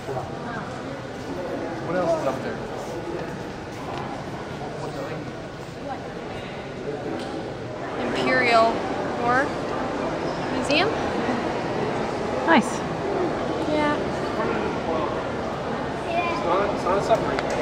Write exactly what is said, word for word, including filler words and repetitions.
What else is up there? Imperial War Museum? Nice. Yeah. It's not, it's not a submarine.